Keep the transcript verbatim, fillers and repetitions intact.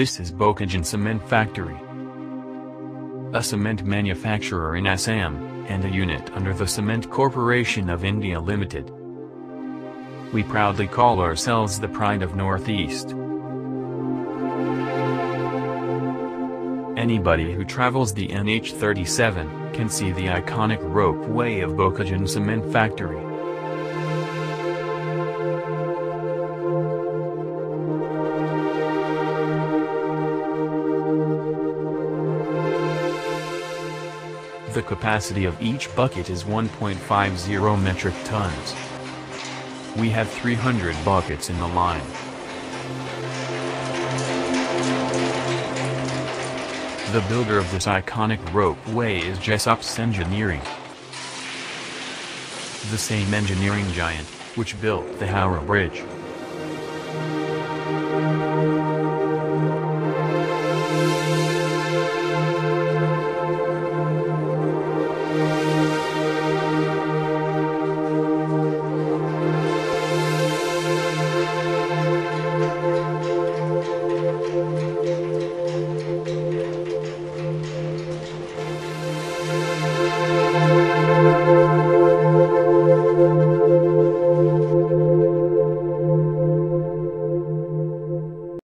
This is Bokajjan Cement Factory, a cement manufacturer in Assam, and a unit under the Cement Corporation of India Limited. We proudly call ourselves the pride of Northeast. Anybody who travels the N H thirty-seven can see the iconic Ropeway of Bokajjan Cement Factory. The capacity of each bucket is one point five zero metric tons. We have three hundred buckets in the line. The builder of this iconic ropeway is Jesup's Engineering. The same engineering giant, which built the Howrah Bridge.